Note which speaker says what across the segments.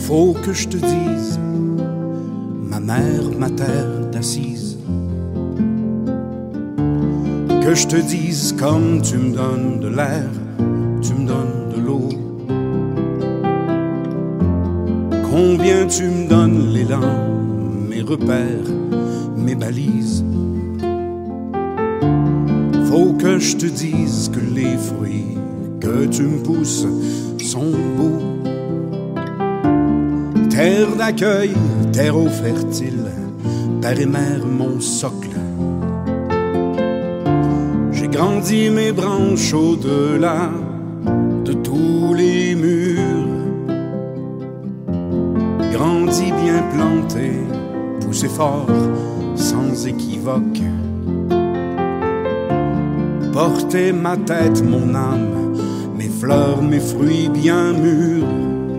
Speaker 1: Faut que je te dise, ma mère, ma terre d'assise, que je te dise comme tu me donnes de l'air, tu me donnes de l'eau, combien tu me donnes l'élan, mes repères, mes balises. Faut que je te dise que les fruits que tu me pousses sont beaux. Terre d'accueil, terreau fertile, père et mère mon socle. J'ai grandi mes branches au-delà de tous les murs. Grandi bien planté, poussé fort, sans équivoque. Porter ma tête, mon âme, mes fleurs, mes fruits bien mûrs.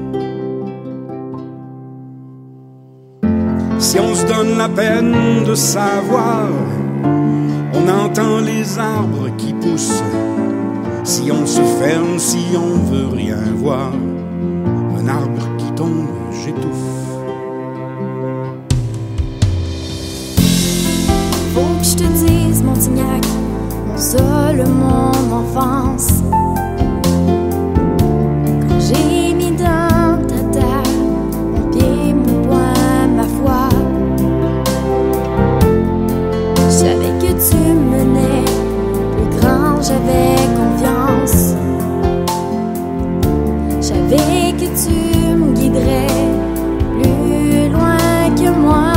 Speaker 1: Si on se donne la peine de savoir, on entend les arbres qui poussent. Si on se ferme, si on veut rien voir, un arbre qui tombe, j'étouffe.
Speaker 2: Faut que je te dise, Montignac, mon sol, mon enfance. Quand j'ai mis dans ta terre mon pied, mon poing, ma foi, je savais que tu me menais plus grand, j'avais confiance. Je savais que tu me guiderais plus loin que moi.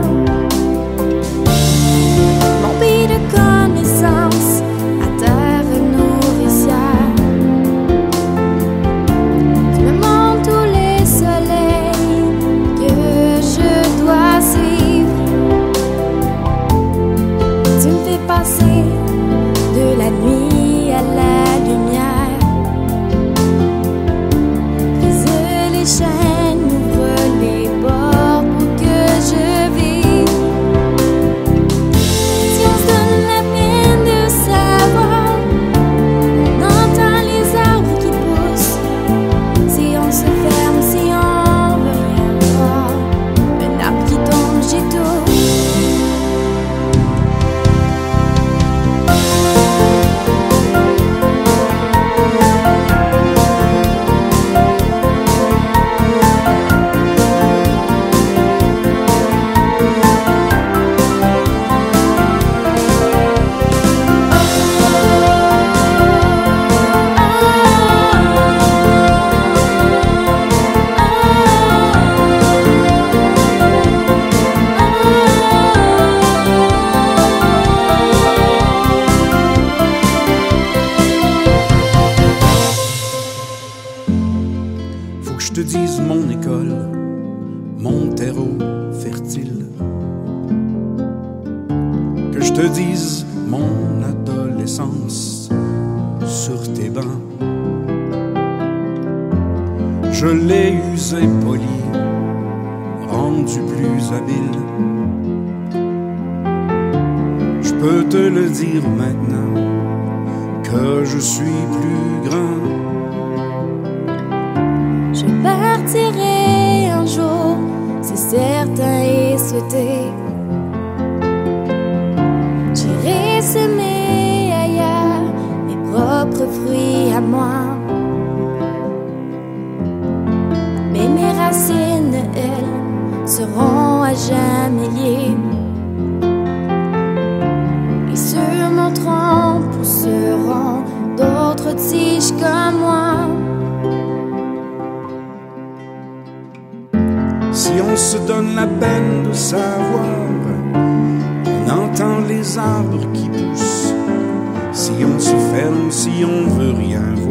Speaker 2: Mon pays de connaissance, à terre nourricière. Tu me montres tous les soleils que je dois suivre. Tu me fais passer de la nuit à la lumière. Brise les chaînes, ouvre les portes pour que je vive. Si on se donne la peine de savoir, on entend les arbres qui poussent. Si on se ferme, si on veut rien voir, un arbre qui tombe, j'étouffe.
Speaker 1: Faut que je te dise mon école, mon terreau fertile, que je te dise mon adolescence sur tes bancs. Je l'ai usé poli, rendu plus habile. Je peux te le dire maintenant que je suis plus grand.
Speaker 2: Je partirai un jour, c'est certain et souhaité. J'irai semer ailleurs mes propres fruits à moi. Mais mes racines, elles, seront à jamais liées. Et sur mon tronc pousseront d'autres tiges comme moi.
Speaker 1: Si on se donne la peine de savoir, on entend les arbres qui poussent. Si on se ferme, si on veut rien voir,